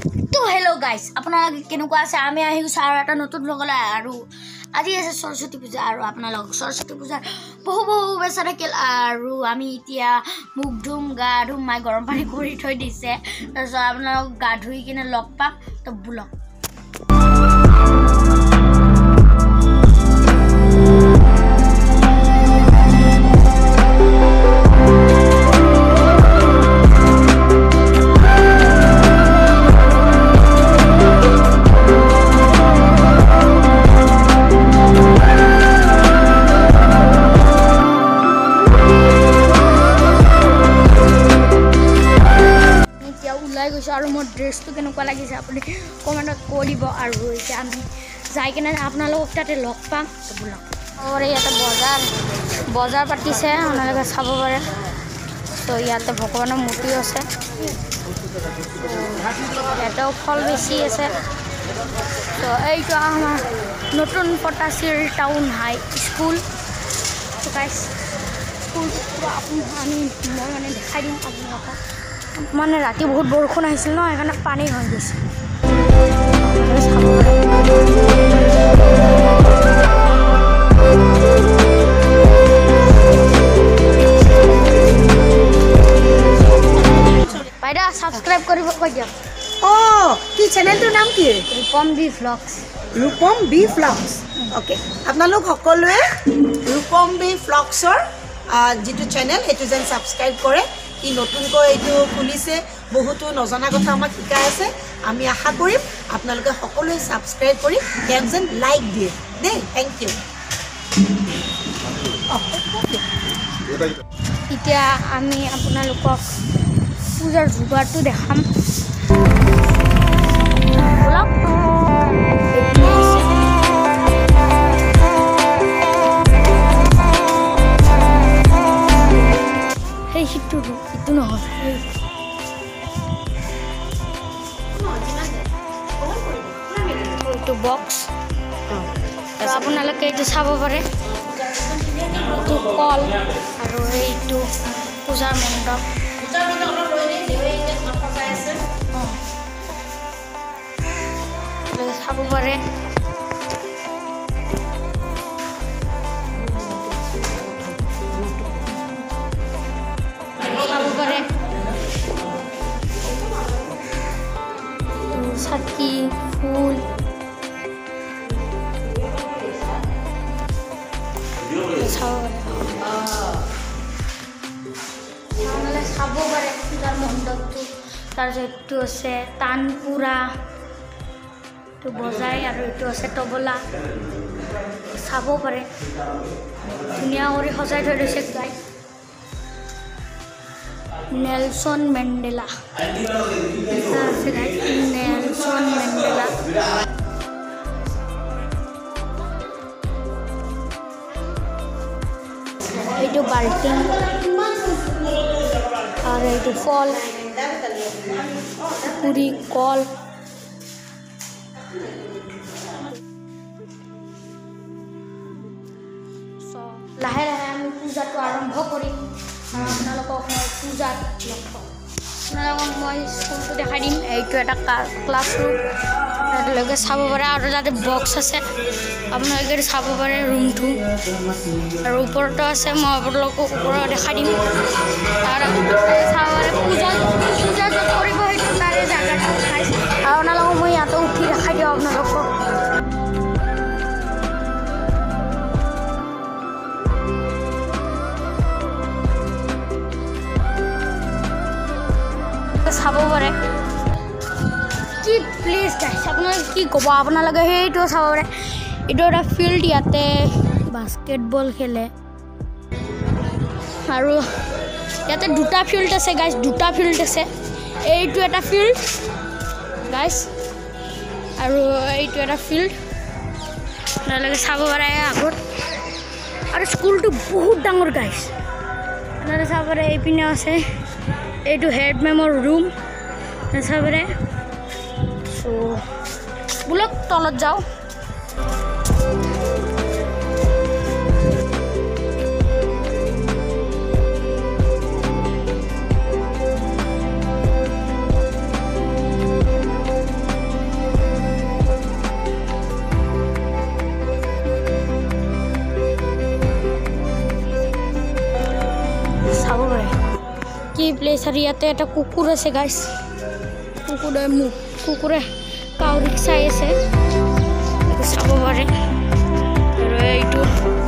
তো hello' guys, আপোনালোকে কেনেকুৱা আছে? আমি আহিছোঁ আৰু এটা নতুন ব্লগলৈ। আৰু আজি আছে সৰস্বতী পূজা, আৰু আপোনালোক সৰস্বতী পূজাৰ বহু বেচা থাকিল। আৰু আমি এতিয়া মুখ ধুম, গা ধুম, মায়ে গৰম পানী কৰি থৈ দিছে। তাৰপিছত আপোনালোক গা ধুই কিনে লগ পাম। তো বোলক আৰু মোৰ ড্ৰেছটো কেনেকুৱা লাগিছে আপুনি কমেণ্টত কৈ দিব। আৰু এতিয়া আমি যাই কিনে আপোনালোকক তাতে লগ পাম। বোলক আৰু ইয়াতে বজাৰ পাতিছে, আপোনালোকে চাব পাৰে। তো ইয়াতে ভগৱানৰ মূৰ্তি আছে, ইয়াতেও ফল বেছি আছে। তো এইটো আমাৰ নতুন পটাচিৰ টাউন হাই স্কুল। মই মানে দেখাই দিম আপোনালোকক। মানে ৰাতি বহুত বৰষুণ আহিছিল ন, সেইকাৰণে পানী হৈ গৈছে। বাইদেউ সাবস্ক্রাইব কৰিব কৈ দিয়ক। কি চেনেলটোৰ নাম কি? Rupam B vlogs. Rupam B vlogs. Okay, আপোনালোক সকলোৱে ৰূপম বি ভ্লগছৰ যিটো চেনেল সেইটো যেন ছাবস্ক্ৰাইব কৰে। ই নতুনকৈ এইটো খুলিছে, বহুতো নজনা কথা আমাক শিকাই আছে। আমি আশা কৰিম আপোনালোকে সকলোৱে ছাবস্ক্ৰাইব কৰি ইয়াক যেন লাইক দিয়ে দেই। Thank you. এতিয়া আমি আপোনালোকক পূজাৰ যোগাৰটো দেখাম। ইটো নহয়, এইটো বক্স। আপোনালোকে এইটো চাব পাৰে। এইটো কল আৰু এইটো পূজাৰ মণ্ডপ। চাব পাৰে। চাকি, ফুল, চাব পাৰে পূজাৰ মণ্ডপটো। তাৰপিছত এইটো আছে তানপুৰা, এইটো বজাই, আৰু এইটো আছে তবলা। চাব পাৰে, ধুনীয়া কৰি সজাই থৈ দিছে গাই। নেলছন মেণ্ডেলা আছে গাই, নেলছন মেণ্ডেলা। এইটো বাল্টিং, আর এইটো ফল, পুরি, কল। লাহে লাহে আমি পূজাটো আৰম্ভ কৰিম। আপোনালোকক মই পূজাত লগ পাম। আপোনালোকক মই স্কুলটো দেখাই দিম। এইটো এটা ক্লাছৰুম, আপোনালোকে চাব পাৰে। আৰু তাতে বক্স আছে, আপোনালোকে চাব পাৰে ৰুমটো। আৰু ওপৰতো আছে, মই আপোনালোকক ওপৰত দেখাই দিম। আৰু চাব পাৰে পূজা য'ত কৰিব সেইটো তাৰে জেগাটো দেখাই। আৰু আপোনালোকক মই ইয়াতে উঠি দেখাই দিওঁ আপোনালোকক। চাব পাৰে কি প্লেচ গাইছে। আপোনালোকে কি ক'ব, আপোনালোকে সেইটো চাব পাৰে। এইটো এটা ফিল্ড, ইয়াতে বাস্কেটবল খেলে। আৰু ইয়াতে দুটা ফিল্ড আছে গাইছ, দুটা ফিল্ড আছে। এইটো এটা ফিল্ড গাইছ, আৰু এইটো এটা ফিল্ড আপোনালোকে চাব পাৰে আগত। আৰু স্কুলটো বহুত ডাঙৰ গাইছ, আপোনালোকে চাব পাৰে। এইপিনে আছে, এইটো হেড মেমৰ ৰুম চাব পাৰে। চ' বোলক তলত যাওঁ। প্লেচ আৰু ইয়াতে এটা কুকুৰ আছে গাইছ কুকুৰে কাউৰীক চাই আছে চাব পাৰে আৰু এইটো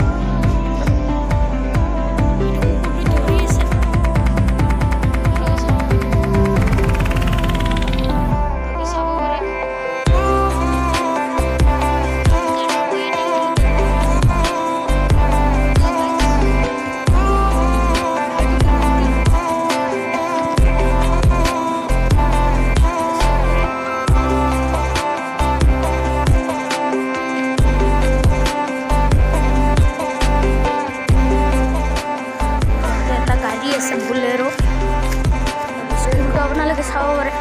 বুলেৰো স্কুলটো আপোনালোকে চাব পাৰে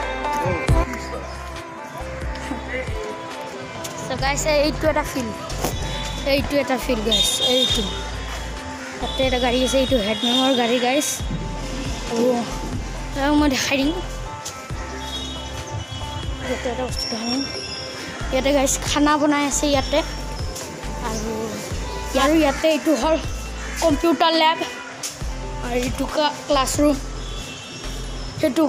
গাইছে এইটো এটা ফিল্ড গাইছ এইটো তাতে এটা গাড়ী আছে এইটো হেডমেমৰ গাড়ী গাইছ আৰু মই দেখাই দিম ইয়াতে এটা বস্তু দেখাই দিম ইয়াতে গাইছ খানা বনাই আছে ইয়াতে আৰু ইয়াতে এইটো হ'ল কম্পিউটাৰ লেব আৰু এইটো ক্লাছৰুম সেইটো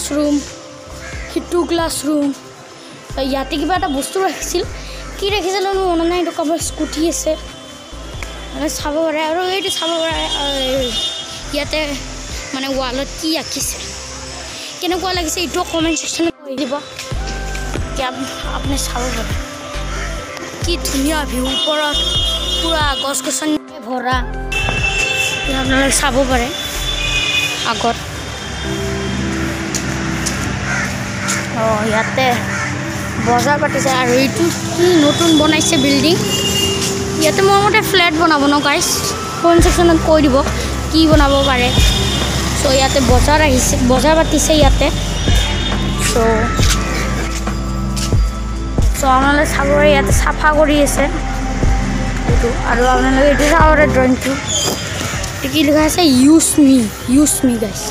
ক্লাছৰুম ইয়াতে কিবা এটা বস্তু ৰাখিছিল কি ৰাখিছিল মনত নাই এইটো কাৰোবাৰ স্কুটি আছে মানে চাব পাৰে আৰু এইটো চাব পাৰে ইয়াতে মানে ৱালত কি আঁকিছে কেনেকুৱা লাগিছে এইটো কমেণ্ট ছেকশ্যনত কৈ দিব আপুনি চাব পাৰে কি ধুনীয়া ভিউ ওপৰত পূৰা গছ গছনি ভৰা আপোনালোকে চাব পাৰে আগত ইয়াতে বজাৰ পাতিছে আৰু এইটো কি নতুন বনাইছে বিল্ডিং ইয়াতে মোৰ মতে ফ্লেট বনাব ন গাইছ কমেণ্ট ছেকশ্যনত কৈ দিব কি বনাব পাৰে চ' ইয়াতে বজাৰ পাতিছে ইয়াতে চ' আপোনালোকে চাব পাৰে ইয়াতে চাফা কৰি আছে এইটো আৰু আপোনালোকে এইটো চাব পাৰে ড্ৰয়িংটো কি লিখা আছে ইউজ মি গাইছ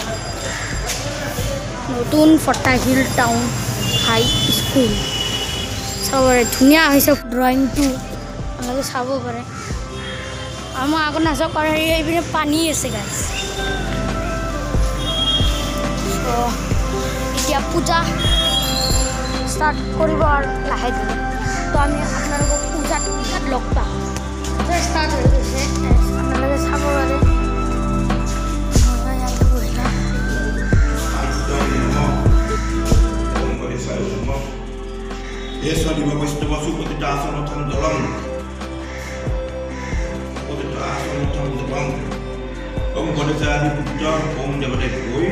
নতুন ফটাহিল টাউন হাই স্কুল চাব পাৰে ধুনীয়া হৈছে ড্ৰয়িংটো আপোনালোকে চাব পাৰে আৰু মই আগত নাচাব পাৰে এইপিনে পানী আছে গাইছ এতিয়া পূজা ষ্টাৰ্ট কৰিব আৰু লাহে ধীৰে তো আমি আপোনালোকক পূজাত লগ পাম পূজা ষ্টাৰ্ট হৈ গৈছে আপোনালোকে চাব পাৰে Eso di bawah itu masuk ke dalam nonton dalam. Ke dalam nonton dalam. Kamu pada saat di puncak, kamu dapat ekoi.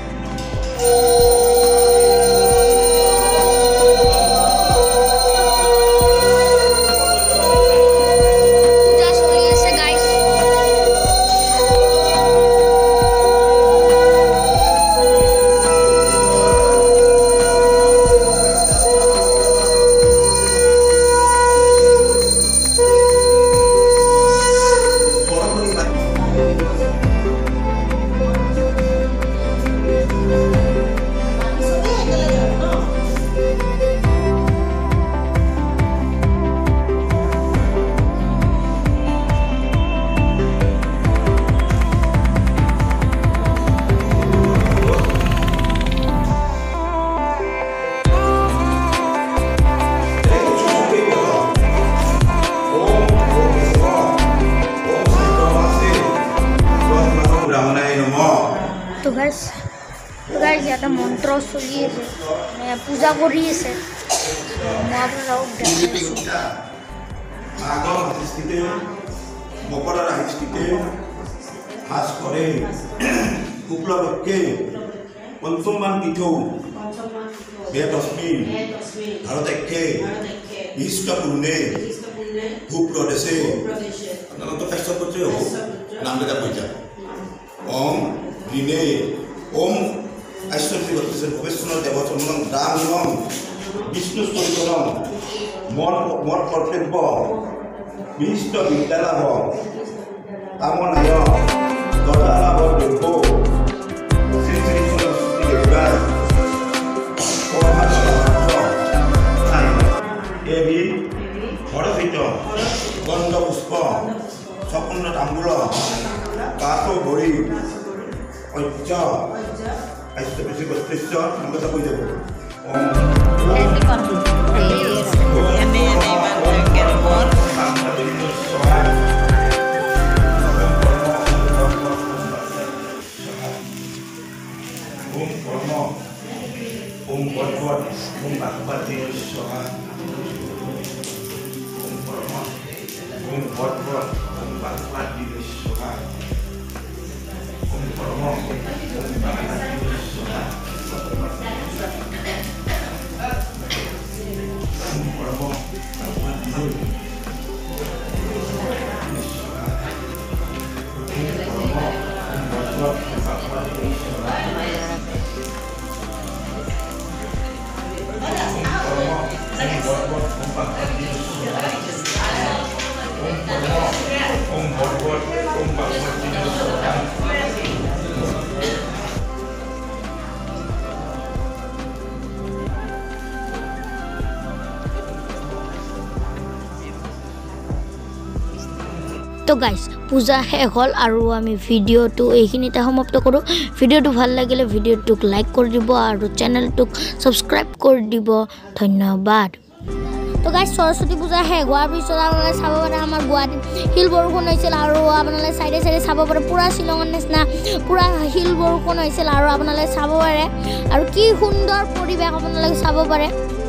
তো গাইজ ইয়াতে মন্ত্ৰ চলি আছে মানে পূজা কৰি আছে মই আপোনালোকক দেখাইছোঁ মকৰৰ আহিষ্টিতে হাস কৰে শুক্লপক্ষে পঞ্চমমান তিথৌ বেদস্মি ভাৰতক্ষে বিশ্বপূৰ্ণে ভূপ্ৰদেশে আপোনালোকৰ স্বাস্থ্য পত্ৰে হ'ব নামকেইটা কৈ যায় ওম ঋণে ওম আশ্বতী বত্ৰিছে ভৱেশ্বনৰ দেৱচন্দন দাম বিষ্ণু চৰিতৰম মন কৰ্তব্য বিষ্ট বিদ্যালাভ কামনায় গদালাভ দেৱ শ্ৰী শ্ৰী সৰস্বতী দেৱীৰ দেৱী সৰস্বতী গন্ধ পুষ্প সপূৰ্ণ তাম্বূল কাঠ ভৰি ঐক্য আইতে বেশি কষ্ট আমরা তো কই যাব তো গাইজ পূজা শেষ হ'ল আৰু আমি ভিডিঅ'টো এইখিনিতে সমাপ্ত কৰোঁ ভিডিঅ'টো ভাল লাগিলে ভিডিঅ'টোক লাইক কৰি দিব আৰু চেনেলটোক ছাবস্ক্ৰাইব কৰি দিব ধন্যবাদ তো গাইজ সৰস্বতী পূজা শেষ হোৱাৰ পিছত আপোনালোকে চাব পাৰে আমাৰ গুৱাহাটীত শিল বৰষুণ হৈছিল আৰু আপোনালোকে চাইডে চাইডে চাব পাৰে পূৰা শ্বিলঙৰ নিচিনা পূৰা শিল বৰষুণ হৈছিল আৰু আপোনালোকে চাব পাৰে আৰু কি সুন্দৰ পৰিৱেশ আপোনালোকে চাব পাৰে